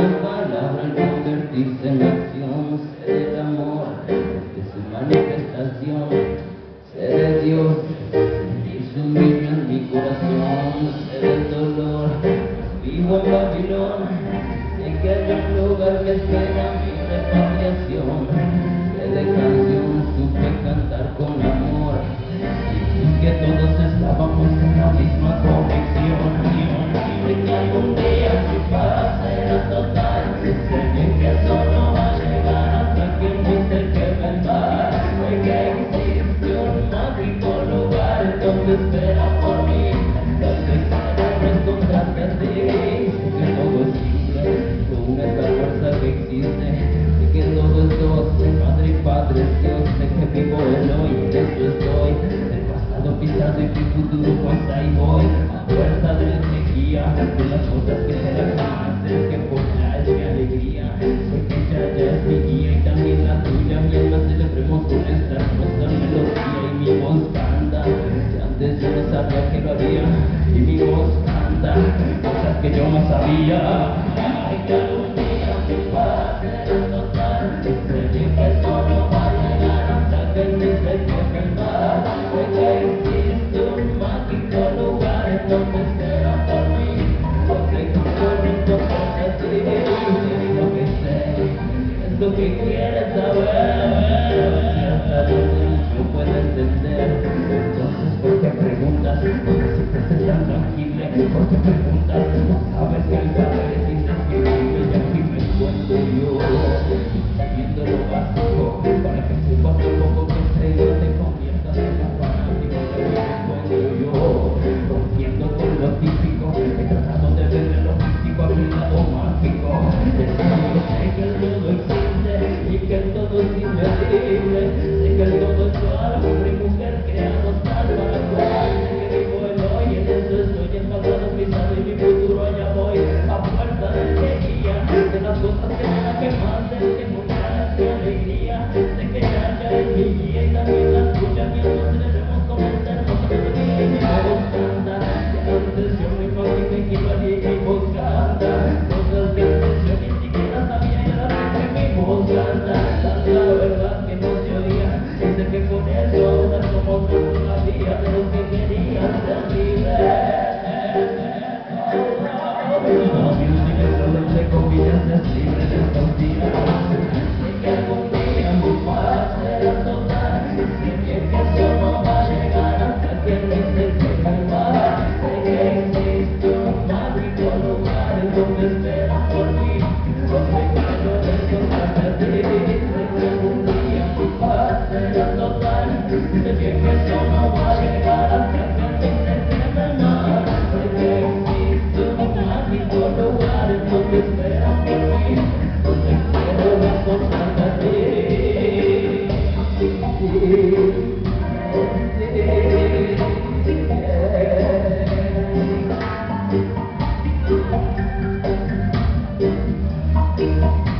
una palabra al convertirse en acción, ser el amor de su manifestación, ser el Dios, sentir su brillo en mi corazón, ser el dolor, vivo en Babilón, sé que hay un lugar que espera mi repatriación, sé de canción, supe cantar con amor, y que todos estábamos en la misma convicción. Sé que algún día mi paz será total, sé bien que eso no va a llegar hasta que mi ser queme el mar. Sé que existe un mágico lugar donde espera por mí, donde quiero encontrarte a ti. Sé que todo es simple, con esa fuerza que existe. Sé que todo es Dios, Padre y Padre es Dios. Sé que vivo el hoy, de eso estoy. El pasado pisado y mi futuro pues ahí voy. A fuerza de energía, de las cosas que serán jamás, es que por ya es mi alegría. Sé que ya es mi guía y también la tuya. Mi alma celebremos con esta hermosa melodía y mi voz canta. Que antes yo no sabía que lo haría y mi voz canta cosas que yo no sabía. Ay, que algún día mi paz será total. Sé bien que eso no va a llegar hasta que mi ser queme el mar. Sé que existe un mágico lugar en donde espera por mí, donde quiero encontrarte a ti. Es lo que sé, es lo que quieres saber, si hasta donde yo puedo entender. Entonces, ¿por qué preguntas? Porque siempre estás tan tranquila. ¿Por qué preguntas? No sabes que el saber es indescriptible y aquí me encuentro yo, siguiendo lo básico, para que sepas lo poco que sé y no te conviertas en un fanático. Aquí me encuentro yo, rompiendo con lo típico, he tratado de ver lo místico a mi lado mágico. Yo sé que el todo existe y que el todo es inmedible. Sé que el todo es claro, hombre y mujer creados tal para cual. Sé que vivo el hoy, en eso estoy, el pasado pisado y mi futuro allá voy. A fuerza de energía, de las cosas que me dan que más, de que encontrar mi alegría. Sé que ya es mi guía y también la tuya. Mi alma celebremos con esta hermosa melodía y mi voz canta. Que antes yo me imaginé que lo haría y mi voz canta cosas que antes yo ni siquiera sabía y ahora sé que mi voz canta. Tanta verdad que no se oía y sé que con eso ahora somos una vía de lo que querían ser libres. No, mi universo entre comillas es libre de estos días. Sé que algún día mi paz será total. Sé bien que eso no va a llegar hasta que mi ser queme el mar. Sé que existe un mágico lugar en donde espera por mí, donde quiero encontrarte a ti. Sé que algún día mi paz será total. Sé bien que eso no va a llegar hasta que mi ser queme el mar. Sé que existe un mágico lugar en donde espera por mí, donde quiero encontrarte a ti. Yeah.